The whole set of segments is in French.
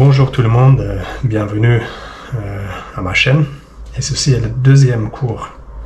Bonjour tout le monde, bienvenue à ma chaîne. Et ceci est le deuxième cours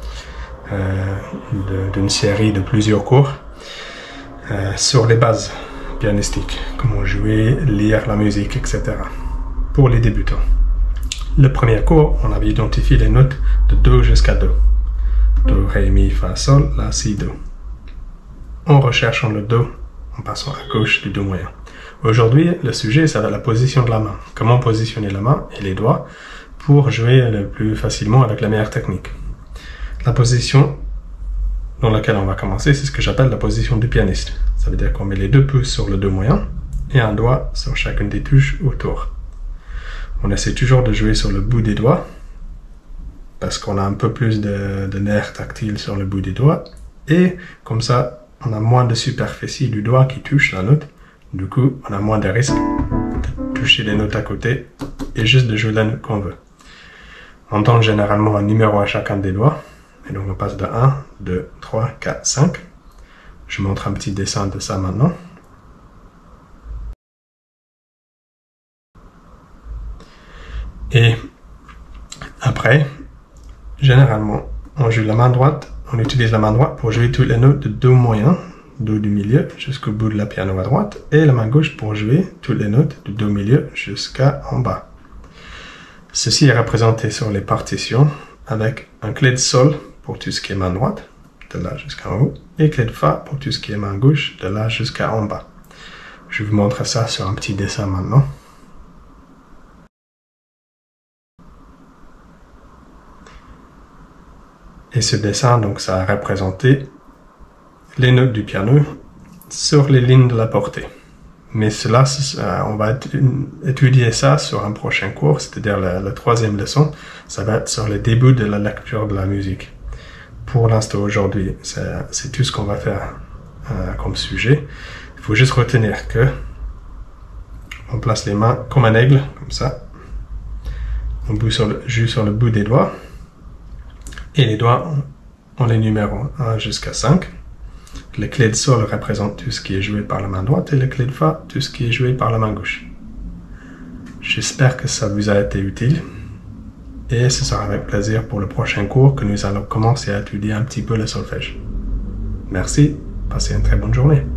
d'une série de plusieurs cours sur les bases pianistiques, comment jouer, lire la musique, etc. pour les débutants. Le premier cours, on avait identifié les notes de Do jusqu'à Do. Do, Ré, Mi, Fa, Sol, La, Si, Do. En recherchant le Do, en passant à gauche du Do moyen. Aujourd'hui, le sujet, ça va être la position de la main. Comment positionner la main et les doigts pour jouer le plus facilement avec la meilleure technique. La position dans laquelle on va commencer, c'est ce que j'appelle la position du pianiste. Ça veut dire qu'on met les deux pouces sur le Do moyen et un doigt sur chacune des touches autour. On essaie toujours de jouer sur le bout des doigts parce qu'on a un peu plus de nerfs tactiles sur le bout des doigts et comme ça, on a moins de superficie du doigt qui touche la note. Du coup, on a moins de risques de toucher les notes à côté et juste de jouer la note qu'on veut. On donne généralement un numéro à chacun des doigts. Et donc on passe de 1, 2, 3, 4, 5. Je montre un petit dessin de ça maintenant. Et après, généralement, on joue la main droite. On utilise la main droite pour jouer toutes les notes de Do moyen, Do du milieu jusqu'au bout de la piano à droite, et la main gauche pour jouer toutes les notes de Do milieu jusqu'à en bas. Ceci est représenté sur les partitions avec un clé de Sol pour tout ce qui est main droite, de là jusqu'en haut, et clé de Fa pour tout ce qui est main gauche, de là jusqu'à en bas. Je vous montre ça sur un petit dessin maintenant. Et ce dessin, donc, ça a représenté les notes du piano sur les lignes de la portée. Mais cela, on va étudier ça sur un prochain cours, c'est-à-dire la troisième leçon. Ça va être sur le début de la lecture de la musique. Pour l'instant, aujourd'hui, c'est tout ce qu'on va faire comme sujet. Il faut juste retenir que on place les mains comme un aigle, comme ça. On joue sur le bout des doigts. Et les doigts ont les numéros 1 jusqu'à 5. Les clés de Sol représentent tout ce qui est joué par la main droite et les clés de Fa, tout ce qui est joué par la main gauche. J'espère que ça vous a été utile. Et ce sera avec plaisir pour le prochain cours que nous allons commencer à étudier un petit peu le solfège. Merci, passez une très bonne journée.